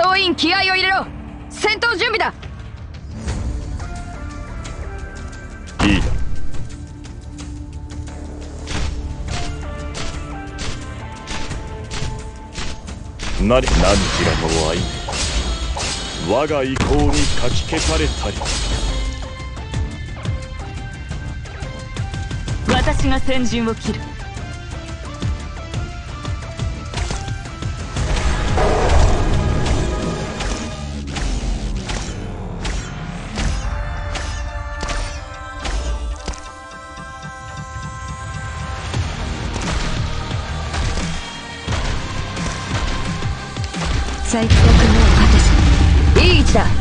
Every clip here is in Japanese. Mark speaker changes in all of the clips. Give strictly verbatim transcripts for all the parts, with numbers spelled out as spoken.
Speaker 1: 総員気合を入れろ。戦闘準備だ。
Speaker 2: いいだ。何何時らの愛、我が意向にかき消されたり。
Speaker 1: 私が先陣を切る。最高の果てしいい位置だ。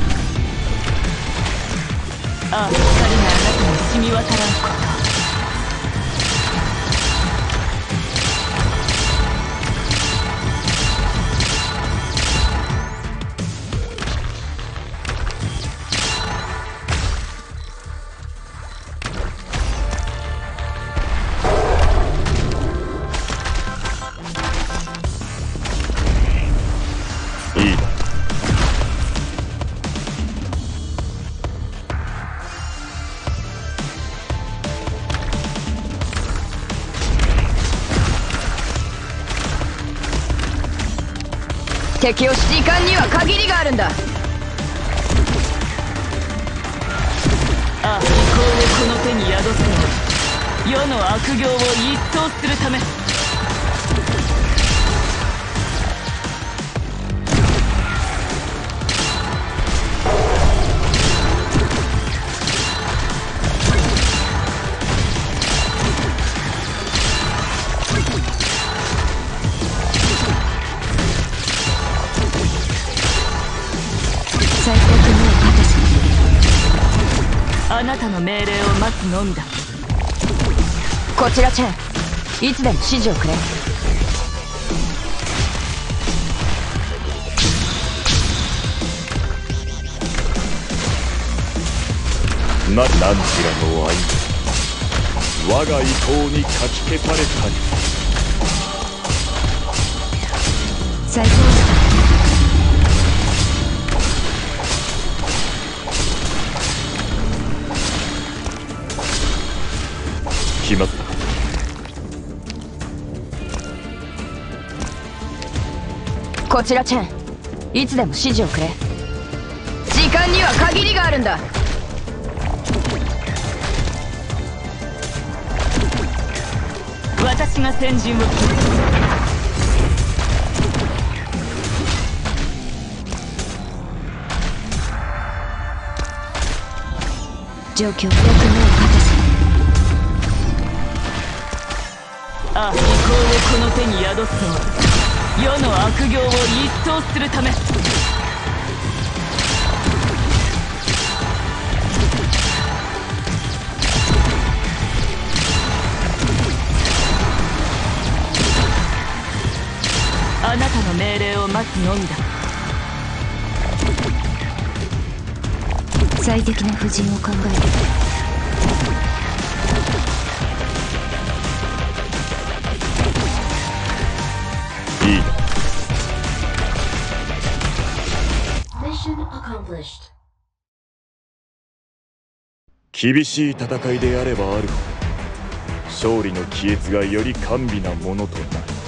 Speaker 1: ああ、光があなたに染み渡らんこと。
Speaker 2: いいだ。
Speaker 1: 敵を時間には限りがあるんだ。ああ、意向をこの手に宿すのは世の悪行を一掃するため。最高という形。あなたの命令を待つのみだ。こちらチェン、いつでも指示をくれ。
Speaker 2: な何時らの愛、我が意向にかき消されたり。
Speaker 1: 最高した。
Speaker 2: 決まった。
Speaker 1: こちらチェン、いつでも指示をくれ。時間には限りがあるんだ。私が先陣を切る。状況よく目を果たせ。ああ、意向をこの手に宿すのは世の悪行を一掃するため。あなたの命令を待つのみだ。最適な布陣を考える。
Speaker 2: いいだ。厳しい戦いであればあるほど勝利の帰依がより甘美なものとなる。